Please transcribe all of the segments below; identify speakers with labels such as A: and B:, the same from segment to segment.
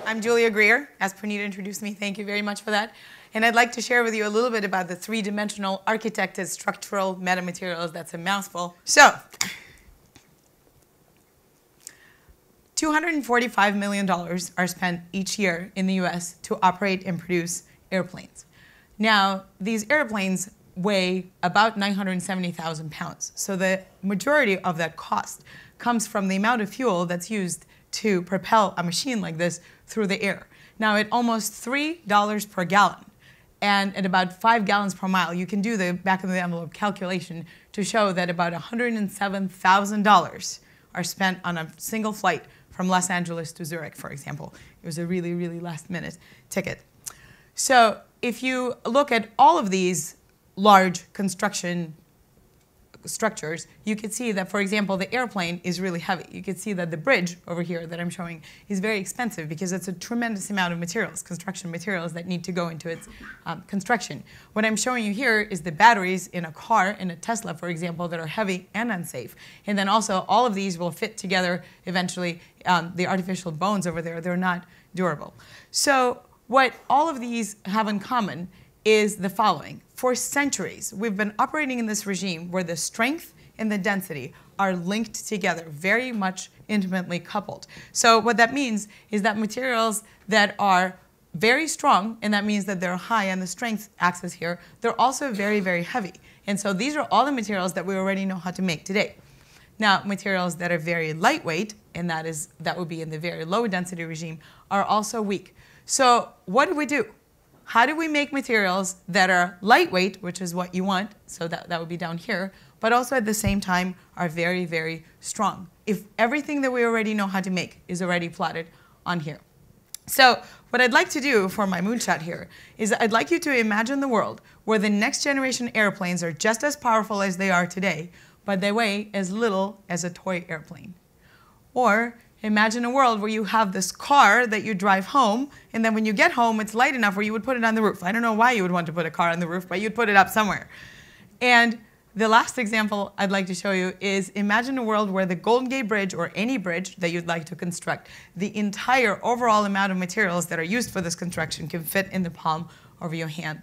A: I'm Julia Greer, as Pranita introduced me. Thank you very much for that. And I'd like to share with you a little bit about the three-dimensional architected structural metamaterials. That's a mouthful. So, $245 million are spent each year in the US to operate and produce airplanes. Now, these airplanes weigh about 970,000 pounds. So the majority of that cost comes from the amount of fuel that's used to propel a machine like this through the air. Now, at almost $3 per gallon and at about 5 gallons per mile, you can do the back of the envelope calculation to show that about $107,000 are spent on a single flight from Los Angeles to Zurich, for example. It was a really, really last-minute ticket. So if you look at all of these large construction structures, you could see that, for example, the airplane is really heavy. You could see that the bridge over here that I'm showing is very expensive because it's a tremendous amount of materials, construction materials that need to go into its construction. What I'm showing you here is the batteries in a car, in a Tesla, for example, that are heavy and unsafe. And then also all of these will fit together eventually. The artificial bones over there, they're not durable. So what all of these have in common is the following. For centuries, we've been operating in this regime where the strength and the density are linked together, very much intimately coupled. So what that means is that materials that are very strong, and that means that they're high on the strength axis here, they're also very, very heavy. And so these are all the materials that we already know how to make today. Now, materials that are very lightweight, and that would be in the very low density regime, are also weak. So what do? How do we make materials that are lightweight, which is what you want, so that would be down here, but also at the same time are very, very strong, if everything that we already know how to make is already plotted on here? So what I'd like to do for my moonshot here is I'd like you to imagine the world where the next generation airplanes are just as powerful as they are today, but they weigh as little as a toy airplane. Or imagine a world where you have this car that you drive home, and then when you get home, it's light enough where you would put it on the roof. I don't know why you would want to put a car on the roof, but you'd put it up somewhere. And the last example I'd like to show you is imagine a world where the Golden Gate Bridge, or any bridge that you'd like to construct, the entire overall amount of materials that are used for this construction can fit in the palm of your hand.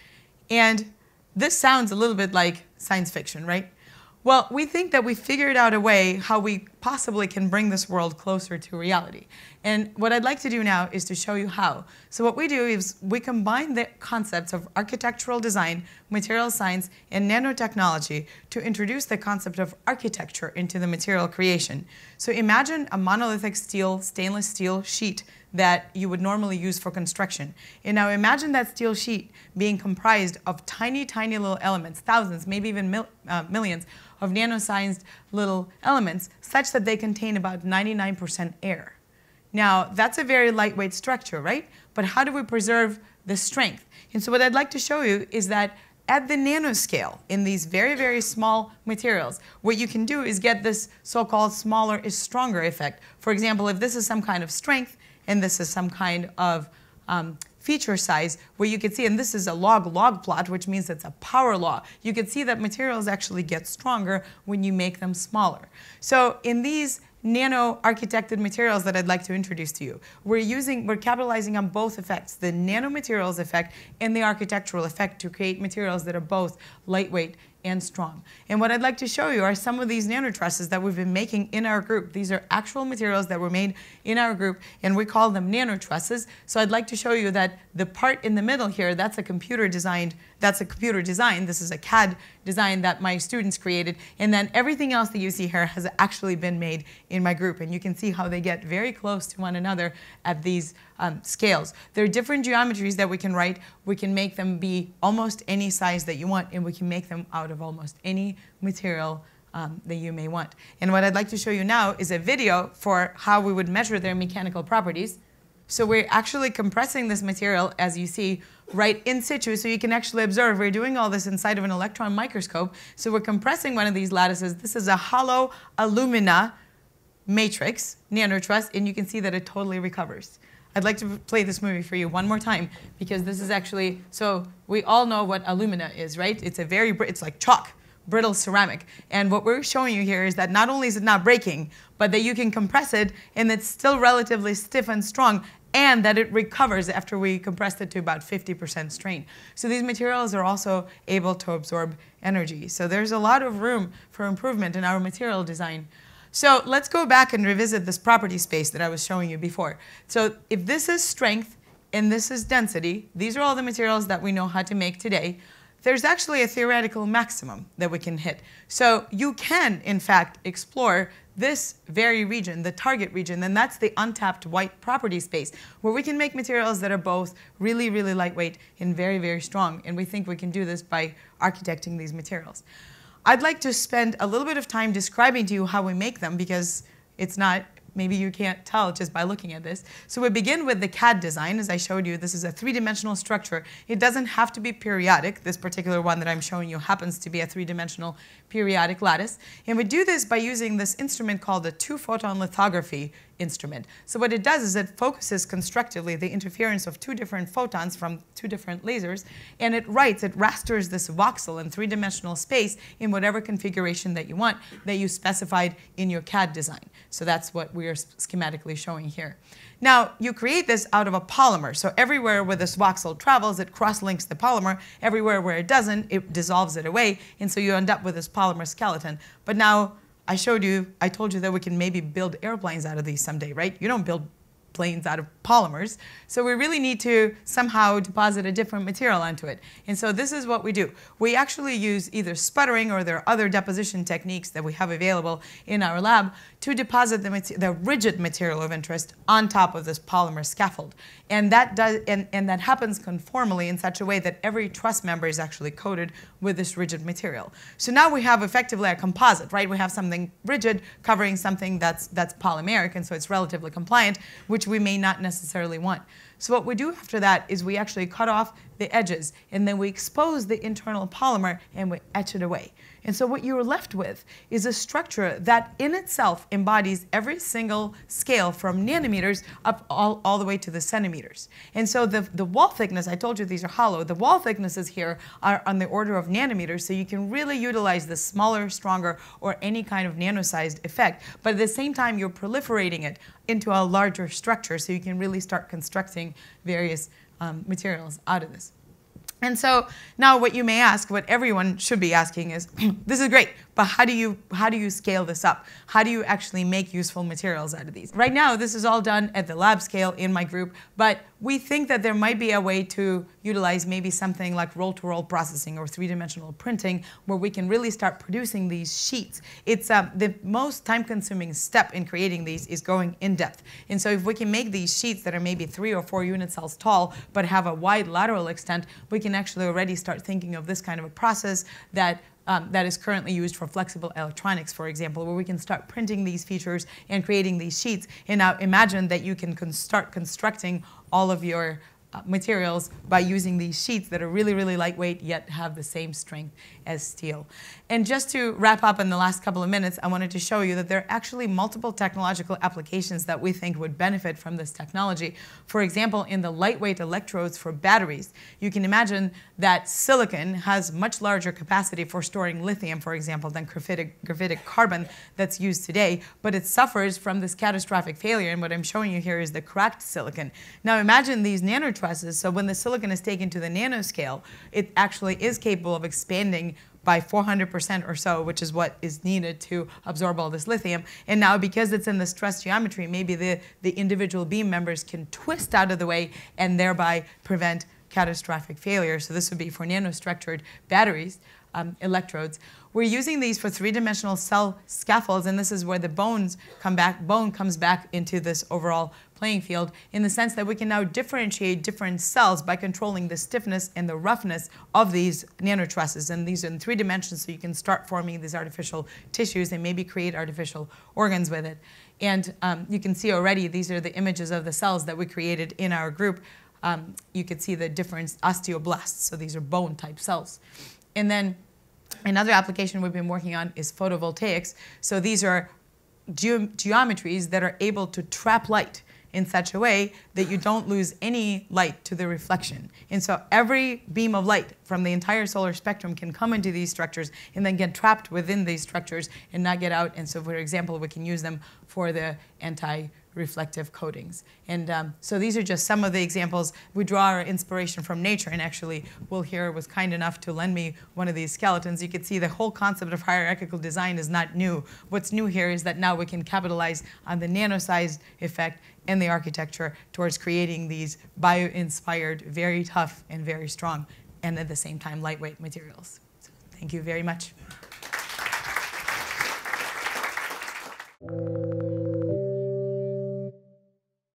A: And this sounds a little bit like science fiction, right? Well, we think that we figured out a way how we possibly can bring this world closer to reality. And what I'd like to do now is to show you how. So what we do is we combine the concepts of architectural design, material science, and nanotechnology to introduce the concept of architecture into the material creation. So imagine a monolithic stainless steel sheet that you would normally use for construction. And now imagine that steel sheet being comprised of tiny, tiny little elements, thousands, maybe even millions of nano-sized little elements, such that they contain about 99% air. Now, that's a very lightweight structure, right? But how do we preserve the strength? And so what I'd like to show you is that at the nanoscale, in these very, very small materials, what you can do is get this so-called smaller is stronger effect. For example, if this is some kind of strength, and this is some kind of feature size, where you could see, and this is a log-log plot, which means it's a power law. You could see that materials actually get stronger when you make them smaller. So in these nano-architected materials that I'd like to introduce to you, we're capitalizing on both effects, the nanomaterials effect and the architectural effect, to create materials that are both lightweight and strong. And what I'd like to show you are some of these nano trusses that we've been making in our group. These are actual materials that were made in our group, and we call them nano trusses. So I'd like to show you that the part in the middle here, that's a computer design. This is a CAD design that my students created. And then everything else that you see here has actually been made in my group. And you can see how they get very close to one another at these scales. There are different geometries that we can write. We can make them be almost any size that you want, and we can make them out of almost any material that you may want. And what I'd like to show you now is a video for how we would measure their mechanical properties. So we're actually compressing this material, as you see, right in situ, so you can actually observe. We're doing all this inside of an electron microscope. So we're compressing one of these lattices. This is a hollow alumina matrix, nanotruss, and you can see that it totally recovers. I'd like to play this movie for you one more time, because this is actually, so we all know what alumina is, right? It's it's like chalk, brittle ceramic. And what we're showing you here is that not only is it not breaking, but that you can compress it and it's still relatively stiff and strong and that it recovers after we compressed it to about 50% strain. So these materials are also able to absorb energy. So there's a lot of room for improvement in our material design. So let's go back and revisit this property space that I was showing you before. So if this is strength and this is density, these are all the materials that we know how to make today. There's actually a theoretical maximum that we can hit. So you can, in fact, explore this very region, the target region, and that's the untapped white property space, where we can make materials that are both really, really lightweight and very, very strong. And we think we can do this by architecting these materials. I'd like to spend a little bit of time describing to you how we make them, because it's not, maybe you can't tell just by looking at this. So we begin with the CAD design. As I showed you, this is a three-dimensional structure. It doesn't have to be periodic. This particular one that I'm showing you happens to be a three-dimensional periodic lattice. And we do this by using this instrument called the two-photon lithography instrument. So what it does is it focuses constructively the interference of two different photons from two different lasers, and it rasters this voxel in three-dimensional space in whatever configuration that you want, that you specified in your CAD design. So that's what we are schematically showing here. Now, you create this out of a polymer. So everywhere where this voxel travels, it cross-links the polymer. Everywhere where it doesn't, it dissolves it away. And so you end up with this polymer skeleton. But now, I told you that we can maybe build airplanes out of these someday, right? You don't build planes out of polymers. So we really need to somehow deposit a different material onto it. And so this is what we do. We actually use either sputtering, or there are other deposition techniques that we have available in our lab to deposit the rigid material of interest on top of this polymer scaffold. And that happens conformally in such a way that every truss member is actually coated with this rigid material. So now we have effectively a composite, right? We have something rigid covering something that's polymeric, and so it's relatively compliant, which we may not necessarily want. So what we do after that is we actually cut off the edges, and then we expose the internal polymer and we etch it away. And so what you're left with is a structure that in itself embodies every single scale from nanometers up all the way to the centimeters. And so the wall thickness, I told you these are hollow, the wall thicknesses here are on the order of nanometers, so you can really utilize the smaller, stronger, or any kind of nano-sized effect. But at the same time, you're proliferating it into a larger structure, so you can really start constructing various materials out of this. And so now what you may ask, what everyone should be asking is, this is great, but how do you scale this up? How do you actually make useful materials out of these? Right now, this is all done at the lab scale in my group, but we think that there might be a way to utilize maybe something like roll-to-roll processing or three-dimensional printing, where we can really start producing these sheets. It's the most time-consuming step in creating these is going in depth. And so if we can make these sheets that are maybe 3 or 4 unit cells tall, but have a wide lateral extent, we can actually already start thinking of this kind of a process that is currently used for flexible electronics, for example, where we can start printing these features and creating these sheets. And now imagine that you can start constructing all of your materials by using these sheets that are really, really lightweight, yet have the same strength as steel. And just to wrap up in the last couple of minutes, I wanted to show you that there are actually multiple technological applications that we think would benefit from this technology. For example, in the lightweight electrodes for batteries, you can imagine that silicon has much larger capacity for storing lithium, for example, than graphitic carbon that's used today, but it suffers from this catastrophic failure, and what I'm showing you here is the cracked silicon. Now imagine these nano trusses, so when the silicon is taken to the nanoscale, it actually is capable of expanding by 400% or so, which is what is needed to absorb all this lithium. And now because it's in the stress geometry, maybe the individual beam members can twist out of the way and thereby prevent catastrophic failure. So this would be for nanostructured batteries, electrodes. We're using these for three-dimensional cell scaffolds, and this is where the bone comes back into this overall playing field, in the sense that we can now differentiate different cells by controlling the stiffness and the roughness of these nano trusses. And these are in 3 dimensions, so you can start forming these artificial tissues and maybe create artificial organs with it. And you can see already these are the images of the cells that we created in our group. You can see the different osteoblasts, so these are bone-type cells. And then another application we've been working on is photovoltaics. So these are geometries that are able to trap light in such a way that you don't lose any light to the reflection. And so every beam of light from the entire solar spectrum can come into these structures and then get trapped within these structures and not get out. And so, for example, we can use them for the reflective coatings. And so these are just some of the examples. We draw our inspiration from nature, and actually Will here was kind enough to lend me one of these skeletons. You can see the whole concept of hierarchical design is not new. What's new here is that now we can capitalize on the nano-sized effect in the architecture towards creating these bio-inspired, very tough and very strong, and at the same time lightweight materials. So, thank you very much.